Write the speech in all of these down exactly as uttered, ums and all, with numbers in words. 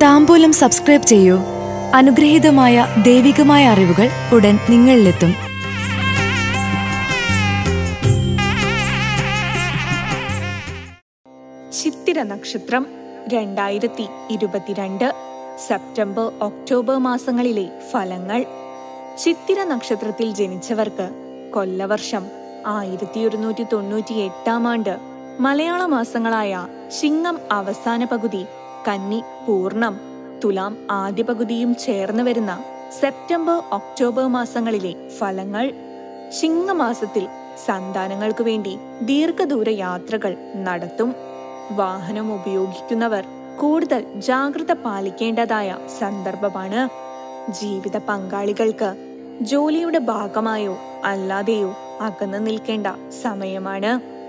താംബൂലം subscribe ചെയ്യൂ. അനുഗ്രഹീതമായ ദൈവികമായ അറിവുകൾ ഉടൻ നിങ്ങളിലെത്തും. ചിത്തിര നക്ഷത്രം രണ്ടായിരത്തി ഇരുപത്തിരണ്ട് സെപ്റ്റംബർ ഒക്ടോബർ മാസങ്ങളിലെ ഫലങ്ങൾ. ചിത്തിര നക്ഷത്രത്തിൽ ജനിച്ചവർക്ക് കൊല്ലവർഷം ആയിരത്തി ഒരുന്നൂറ്റി തൊണ്ണൂറ്റി എട്ടാം ആണ്ട്, മലയാള മാസങ്ങളായ ചിങ്ങം അവസാന പകുതി, കന്നി പൂർണം, തുലാം ആദ്യ പകുതിയും ചേർന്ന് വരുന്ന സെപ്റ്റംബർ ഒക്ടോബർ മാസങ്ങളിലെ ഫലങ്ങൾ. ചിങ്ങമാസത്തിൽ സന്താനങ്ങൾക്കു വേണ്ടി ദീർഘദൂര യാത്രകൾ നടത്തും. വാഹനം ഉപയോഗിക്കുന്നവർ കൂടുതൽ ജാഗ്രത പാലിക്കേണ്ടതായ സന്ദർഭമാണ്. ജീവിത പങ്കാളികൾക്ക് ജോലിയുടെ ഭാഗമായോ അല്ലാതെയോ അകന്നു നിൽക്കേണ്ട സമയമാണ്.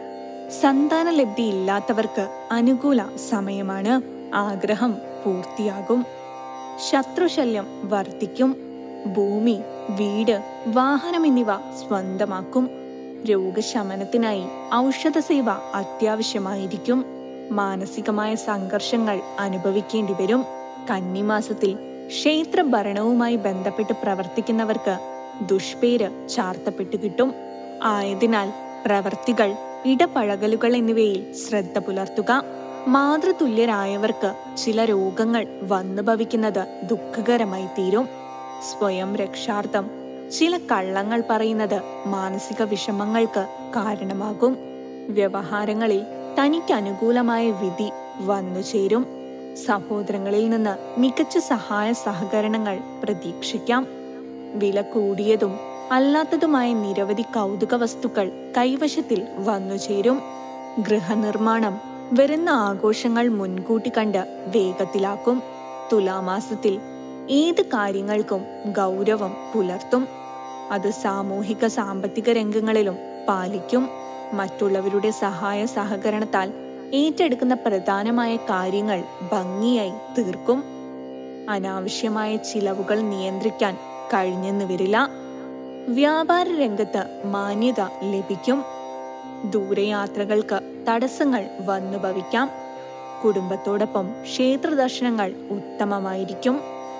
സന്താന ലബ്ധി ഇല്ലാത്തവർക്ക് അനുകൂല സമയമാണ്. ആഗ്രഹം പൂർത്തിയാകും. ശത്രുശല്യം വർദ്ധിക്കും. ഭൂമി, വീട്, വാഹനം എന്നിവ സ്വന്തമാക്കും. രോഗശമനത്തിനായി ഔഷധ സേവ അത്യാവശ്യമായിരിക്കും. മാനസികമായ സംഘർഷങ്ങൾ അനുഭവിക്കേണ്ടി വരും. കന്നിമാസത്തിൽ ക്ഷേത്ര ഭരണവുമായി ബന്ധപ്പെട്ട് പ്രവർത്തിക്കുന്നവർക്ക് ദുഷ്പേര് ചാർത്തപ്പെട്ടു കിട്ടും. ആയതിനാൽ പ്രവർത്തികൾ, ഇടപഴകലുകൾ എന്നിവയിൽ ശ്രദ്ധ പുലർത്തുക. മാതൃതുല്യരായവർക്ക് ചില രോഗങ്ങൾ വന്നു ഭവിക്കുന്നത് ദുഃഖകരമായി തീരും. സ്വയം രക്ഷാർത്ഥം ചില കള്ളങ്ങൾ പറയുന്നത് മാനസിക വിഷമങ്ങൾക്ക് കാരണമാകും. വ്യവഹാരങ്ങളിൽ തനിക്ക് അനുകൂലമായ വിധി വന്നു ചേരും. സഹോദരങ്ങളിൽ നിന്ന് മികച്ച സഹായ സഹകരണങ്ങൾ പ്രതീക്ഷിക്കാം. വില കൂടിയതും അല്ലാത്തതുമായ നിരവധി കൗതുക വസ്തുക്കൾ കൈവശത്തിൽ വന്നു ചേരും. ഗൃഹനിർമ്മാണം വരുന്ന ആഘോഷങ്ങൾ മുൻകൂട്ടി കണ്ട് വേഗത്തിലാക്കും. തുലാമാസത്തിൽ ഏത് കാര്യങ്ങൾക്കും ഗൗരവം പുലർത്തും. അത് സാമൂഹിക സാമ്പത്തിക രംഗങ്ങളിലും പാലിക്കും. മറ്റുള്ളവരുടെ സഹായ സഹകരണത്താൽ ഏറ്റെടുക്കുന്ന പ്രധാനമായ കാര്യങ്ങൾ ഭംഗിയായി തീർക്കും. അനാവശ്യമായ ചിലവുകൾ നിയന്ത്രിക്കാൻ കഴിഞ്ഞെന്ന് വരില്ല. വ്യാപാര രംഗത്ത് മാന്യത ലഭിക്കും. ദൂരയാത്രകൾക്ക് തടസ്സങ്ങൾ വന്നു ഭവിക്കാം. കുടുംബത്തോടൊപ്പം ക്ഷേത്ര ദർശനങ്ങൾ ഉത്തമമായിരിക്കും.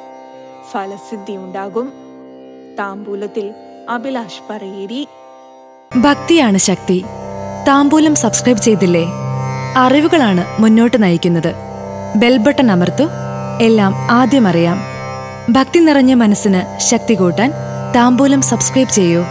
ഫലസിദ്ധി ഉണ്ടാകും. താംബൂലത്തിൽ അഭിലാഷ് പറയേരി. ഭക്തിയാണ് ശക്തി. താംബൂലം സബ്സ്ക്രൈബ് ചെയ്തില്ലേ? അറിവുകളാണ് മുന്നോട്ട് നയിക്കുന്നത്. ബെൽബട്ടൺ അമർത്തു. എല്ലാം ആദ്യം അറിയാം. ഭക്തി നിറഞ്ഞ മനസ്സിന് ശക്തി കൂട്ടാൻ താംബൂലം സബ്സ്ക്രൈബ് ചെയ്യൂ.